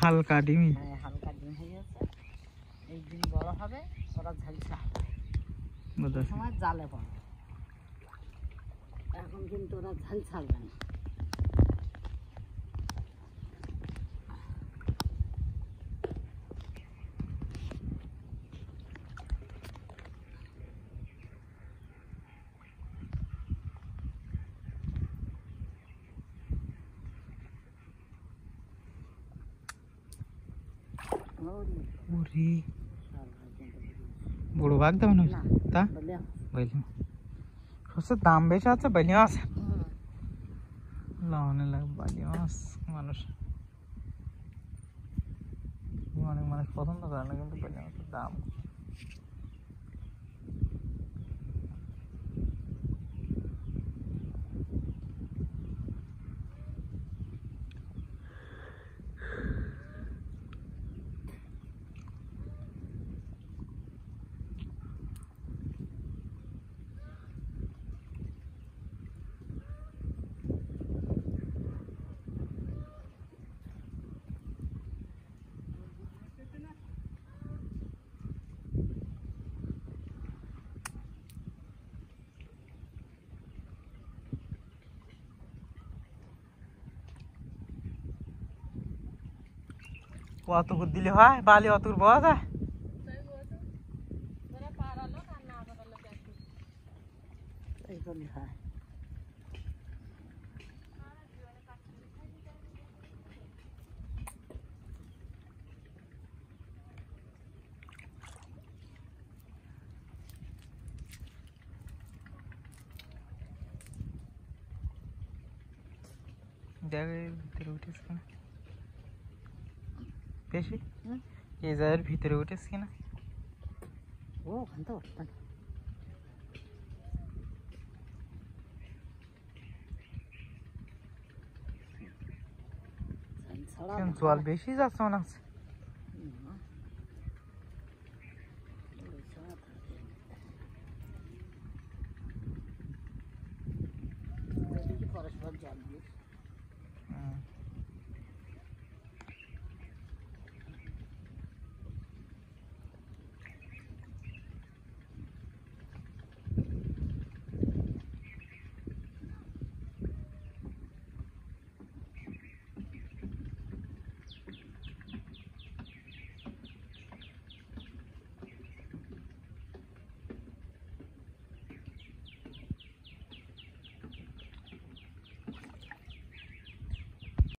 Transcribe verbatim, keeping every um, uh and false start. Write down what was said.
হালকা ডিমি, হ্যাঁ হালকা ডিম হয়ে গেছে। এই ডিম বড় হবে, ওরা ঝালসা হবে, ওই সময় জালে পড়ে। এখন কিন্তু ওরা ঝাল ছাড়বে না। বড় ভাগ দাও না তা বললাম বললাম সবচেয়ে দাম বেশি আছে বলি মাছ লাউনে লাগে বলি মাছ মানুষ অনেক মানুষ পছন্দ করে না, কিন্তু বলি মাছের দাম অত দিলে হয়, বালি অত পাওয়া যায়। হয় দেখ ভিতরে উঠেছে কিনা বেশি, এই জায়গার ভিতরে উঠেছে কিনা। ও ওখান তো জল বেশি যাচ্ছে মনে হচ্ছে। পরস্পর জল দিয়ে